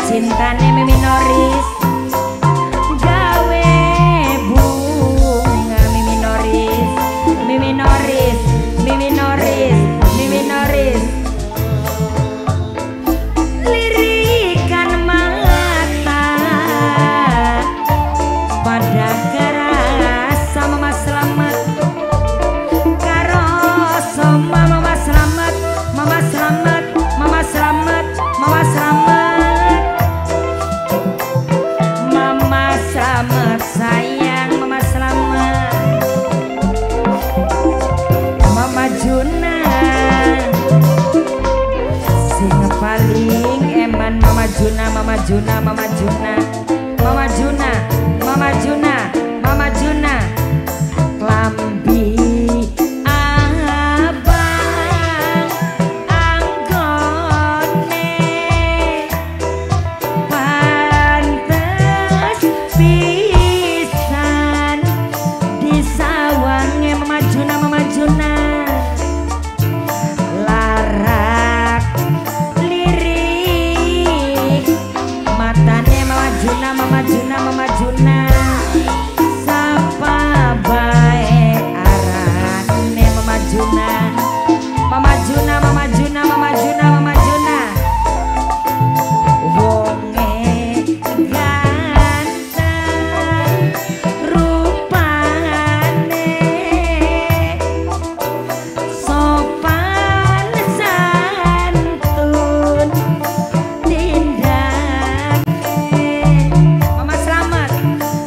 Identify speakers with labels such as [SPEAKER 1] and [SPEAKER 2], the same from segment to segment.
[SPEAKER 1] cintane miminoris gawe bunga miminoris miminoris miminoris miminoris lirikan mata pada kerasa mama selamat karo sama mama selamat mama selamat mama selamat mama selamat mama selamat sayang mama selamat mama Juna sing paling eman mama Juna mama Juna mama Juna mama Juna mama Juna mama Juna lambi abang anggone pantes pisan disawange mama Juna mama Juna larak lirik matane mama Juna mama Juna mama Juna sapa bae arane mama Juna mama Juna mama Juna mama Juna mama Juna wonge ganteng rupane sopan santun tindake mama selamat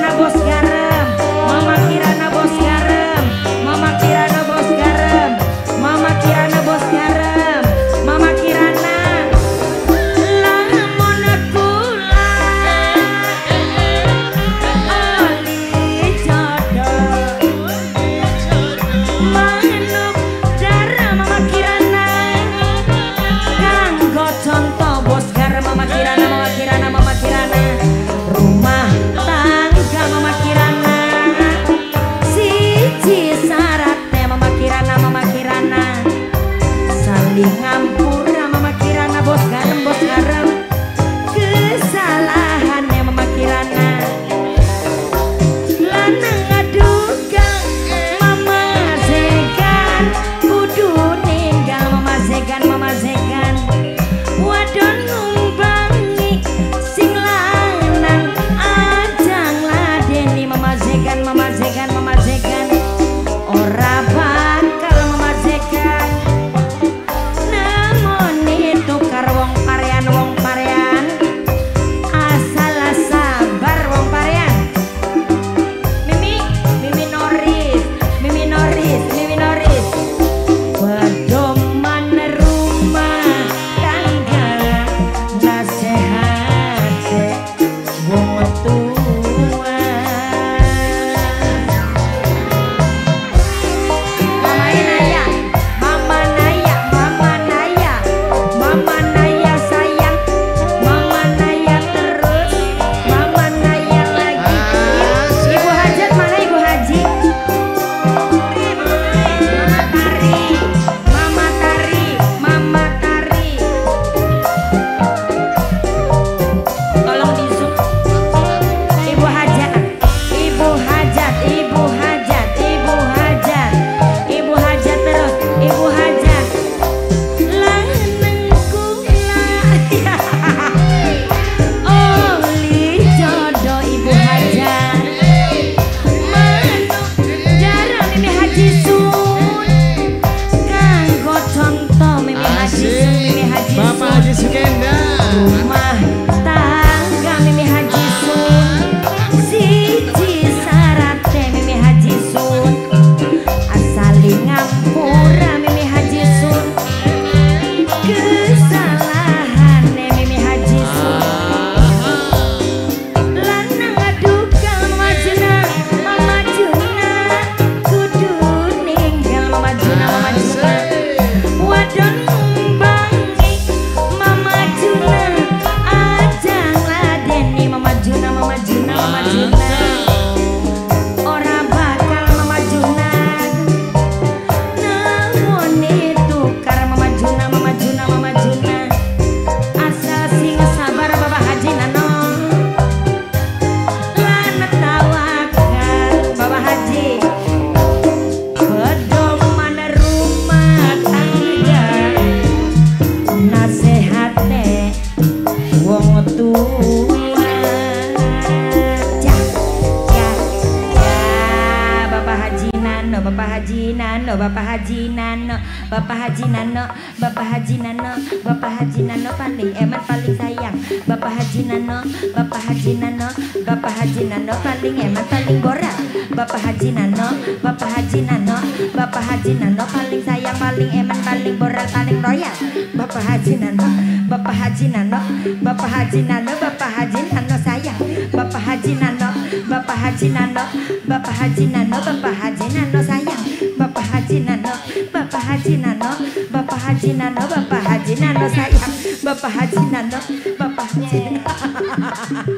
[SPEAKER 1] Kirana bos garam, Mama Kirana bos garam, Mama Kirana bos garam, Mama Kirana bos garam, Mama Kirana lamun kula oli jodoh manuk garam Mama Kirana kanggo contoh bos garam Mama Kirana, Mama Kirana, Mama Kirana rumah tangga Mama Kirana siji syaratnya Mama Kirana, Mama Kirana saling ngampura Mama Kirana bos garam kesalahannya Mama Kirana lanang aduga Mama Zegan kudu ninggal Mama Zegan, Mama Zegan wadon ngumbangi sing lanang ajang ladeni Mama Zegan, Mama Zegan, Mama Zegan ora bakal Mama Zegan namun ditukar wong parean asal sabar wong parean Mimi Noris pedoman rumah tangga nasehat wong tua Mama Naya sayang, Mama Naya terus, Mama Naya lagi. Ibu Hajat mana Ibu Haji? Mama Tari. Tolong di zoom. Ibu Hajat terus, Ibu Hajat. Lanang kula oli jodoh Ibu Hajat manuk garam Mimi Haji Sun kanggo contoh Mimi Haji Sun,
[SPEAKER 2] Bapak Haji Sukenda
[SPEAKER 1] rumah tangga Mimi Haji Sun siji syaratnya Mimi Haji Sun asali ngampura Mimi Haji Sun kesalahannya Mimi Haji Sun lanang aduga Mama Juna kudu ninggal Mama Juna wadon ngumbangi Mama Juna ajang ladeni Mama Juna ora bakal Mama Juna namun ditukar Mama Juna asal sing sabar Bapak Haji Nano lanet tawakal Bapak Haji pedoman rumah tangga nasehate wong tua Bapak Haji Nano paling eman paling sayang Bapak Haji Nano paling eman paling borak Bapak Haji Nano paling sayang paling eman paling borak paling royal Bapak Haji Nano sayang Bapak Haji Nano sayang Bapak Haji Nano sayang Bapak Haji Nano